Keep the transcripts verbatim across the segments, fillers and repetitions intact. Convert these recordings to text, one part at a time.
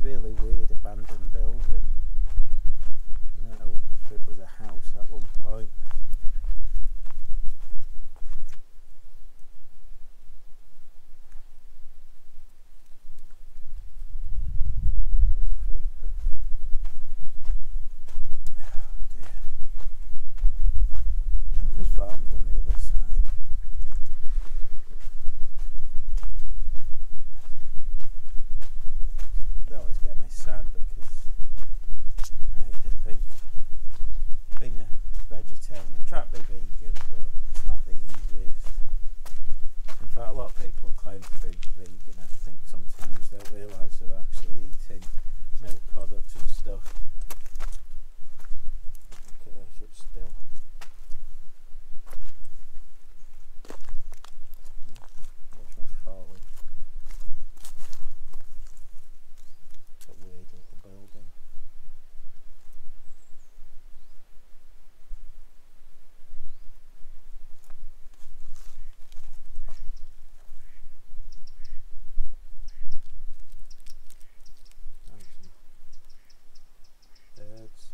really weird abandoned building. I don't know if it was a house at one point. There's farms on the other side. They always get me sad because I hate to think being a vegetarian, I try to be vegan, but it's not the easiest. In fact, a lot of people claim to be vegan. I think sometimes they don't realise they're actually eating milk products and stuff. Okay, I should still. Watch my falling. It's a weird little building. Birds.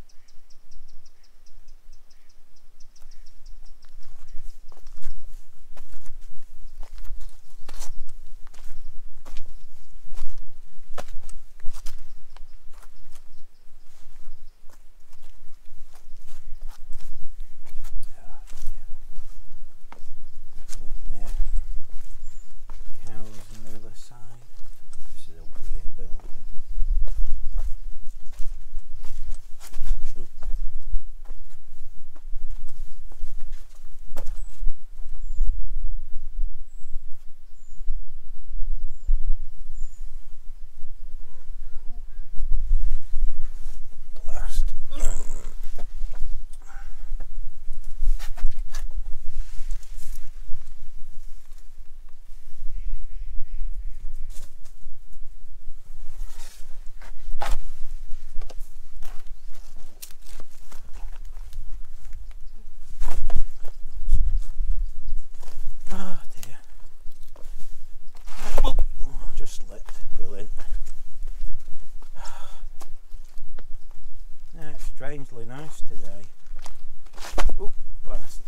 Strangely nice today. Oh, blast.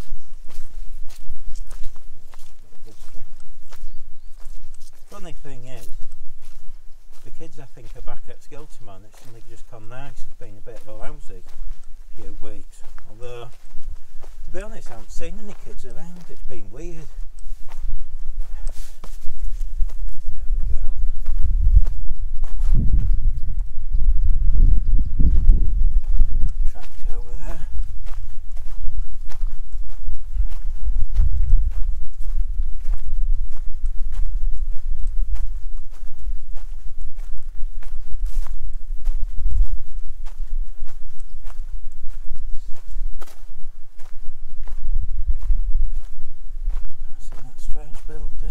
Funny thing is, the kids I think are back at Skilterman. It's suddenly just gone nice. It's been a bit of a lousy few weeks. Although, to be honest, I haven't seen any kids around. It's been weird. Building.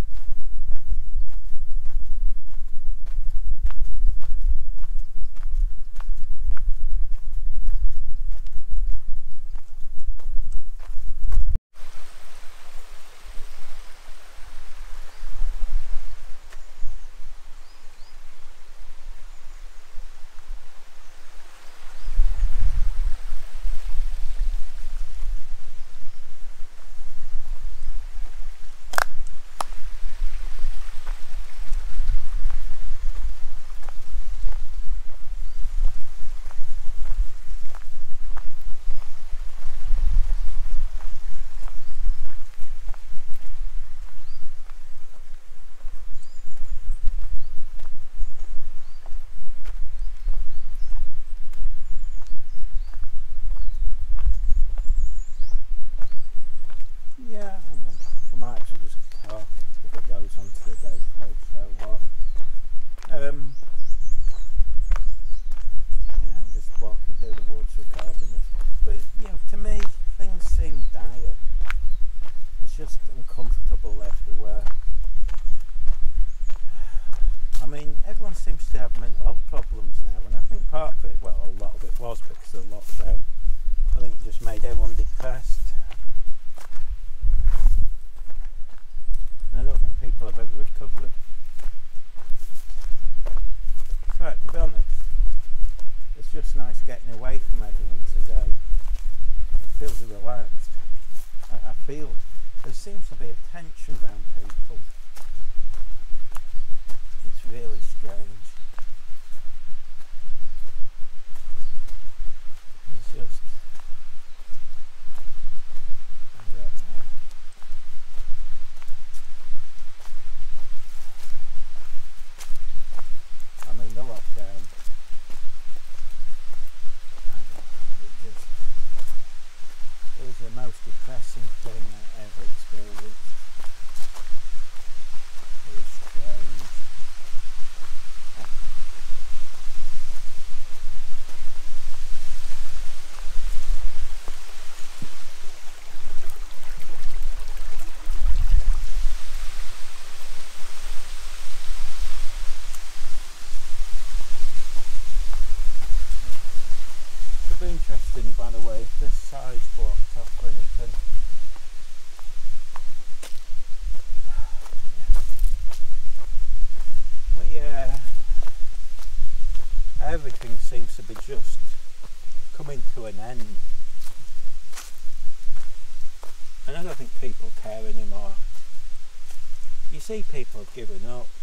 Seems to have mental health problems now, and I think part of it, well, a lot of it was because of the lockdown. I think it just made everyone depressed, and I don't think people have ever recovered. It's right just getting away from everyone today. It feels relaxed. I, I feel there seems to be a tension around people. It's really strange. It's just, I don't know. I mean, the lockdown, I don't know, it just, it was the most depressing thing I ever experienced. It was strange. I don't know. It'd be interesting, by the way, if this side's blocked off or anything. But yeah, everything seems to be just coming to an end. And I don't think people care anymore. You see people have given up.